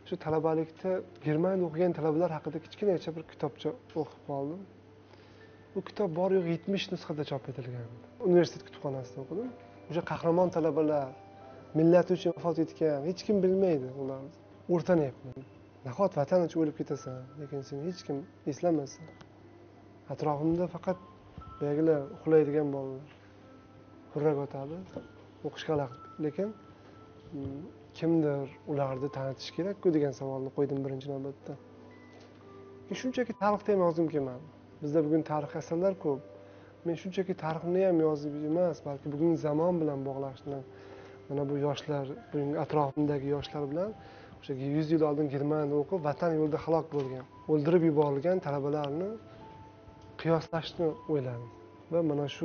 shu talabalikda Germaniyada o'qigan talabalar haqida kichkinacha bir kitobcha o'qib qoldim. Bu kitob bor yo'q 70 nusxada chop etilgan. Universitet kutubxonasida o'qidim. O'sha qahramon talabalar, millati uchun vafot etgan, hech kim bilmaydi ularni. O'rtanayapman. Nahot vatan uchun o'lib ketasan, lekin seni hech kim eslamasa. Atrofimda faqat boyagilar uxlaydigan bolalar. Hurrak o'tadi, o'qish xalaqit. Lekin kimdir ularni tanitish kerak-ku degan savolni qo'ydim birinchi navbatda. Shunchaki tarixda ham yozgim kelmadi. Bizda bugun tarix asarlar ko'p. Men shunchaki tarixni ham yozib emas, balki bugungi zamon bilan bog'lashni, mana bu yoshlar, bugungi atrofimdagi yoshlar bilan o'sha 100 yil oldin Germaniyada o'qib, vatan yo'lida halok bo'lgan, o'ldirib yuborilgan talabalarni qiyoslashni o'yladim va mana shu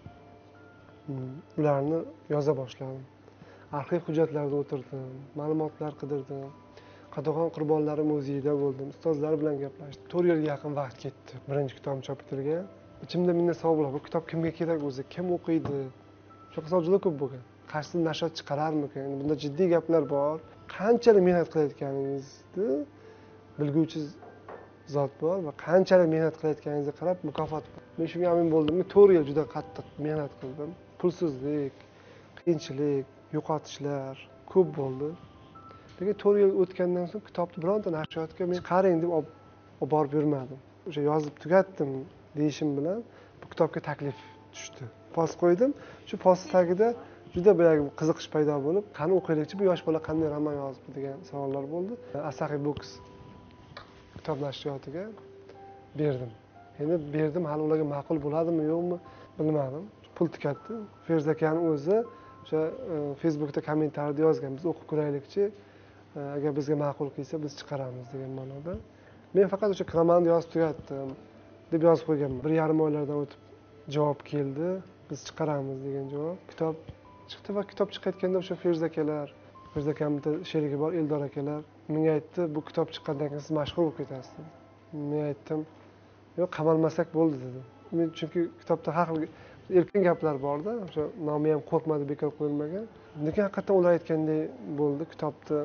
ularni yoza boshladim. Arxiv hujjatlarida o'tirdim, ma'lumotlar qidirdim. Qadag'on qurbonlari muzeyida bo'ldim, ustozlar bilan gaplashdim. 4 yilga yaqin vaqt ketdi. Birinchi kitob chop etilgan. Ichimda menda savol, bu kitob kimga kerak o'zi? Kim o'qiydi? Shunaqa savol juda ko'p bo'lgan. Qaysi nashr chiqararmikan? Bunda jiddiy gaplar bor. Qanchalik mehnat qilayotganingizni bilguvchi zot bor va qanchalik mehnat qilayotganingizga qarab mukofot bor. Men shunga amin bo'ldimki, 4 yil juda qattiq mehnat qildim. Pulsizlik, qiyinchilik, yo'qotishlar ko'p bo'ldi. Lekin 4 yil o'tgandan so'ng kitobni bironta nashriyotga men qaring deb olib borib yurmadim. O'sha yozib tugatdim deyishim bilan bu kitobga taklif tushdi. Post qo'ydim. Shu post tagida juda boyagi qiziqish paydo bo'lib, qani o'qiylikchi bu yosh bola qanday roman yozibdi degan savollar bo'ldi. Asahi Books kitob nashriyotiga berdim. Endi berdim, hali ularga ma'qul bo'ladimi, yo'qmi bilmadim. Pul tikatdi. Ferzakan o'zi o'sha Facebookda kommentariyada yozgan, biz o'qib ko'raylikchi, agar bizga ma'qul kelsa biz chiqaramiz degan ma'noda. Men faqat o'sha romanni yozib tugatdim deb yozib qo'yganman. 1,5 oylardan o'tib javob keldi, biz chiqaramiz degan javob. Kitob chiqdi va kitob chiqayotganda o'sha Ferzakamlar, Ferzakamda sherigi bor Eldor akalar menga aytdi, bu kitob chiqqandan keyin siz mashhur bo'lib ketasiz dedi. Men aytdim, yo'q, qamalmasak bo'ldi dedim. Men chunki kitobda har xil erkin gaplar bor-da, o'sha nomi ham qo'rqmadi, bekor qo'yilmagan. Lekin haqiqatan ular aytganday bo'ldi, kitobni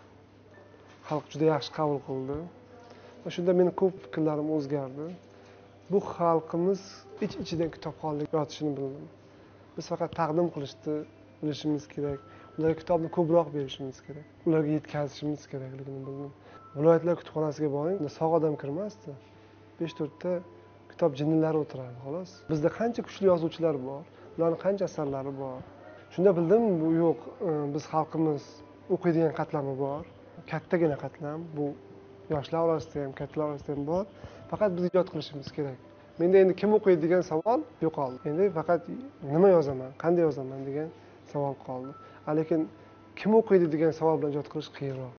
xalq juda yaxshi qabul qildi. Va shunda mening ko'p fikrlarim o'zgardi. Bu xalqimiz ich-ichidan kitobxonlik yotishini bildim. Biz faqat taqdim qilishni bilishimiz kerak. Ularga kitobni ko'proq berishimiz kerak. Ularga yetkazishimiz kerakligini bildim. Viloyatlar kutubxonasiga boring, sog' odam kirmasdi. 5-4 ta kitob jinnilari o'tiradi, xolos. Bizda qancha kuchli yozuvchilar bor, ularning qancha asarlari bor. Shunda bildim, bu yo'q, biz xalqimiz o'qiydigan qatlami bor. Kattagina qatlam, bu yoshlar orasida ham, kattalar orasida ham bor. Faqat biz ijod qilishimiz kerak. Menda endi kim o'qiydi degan savol yo'qoldi. Endi faqat nima yozaman, qanday yozaman degan savol qoldi. Lekin kim o'qiydi degan savol bilan ijod qilish qiyinroq.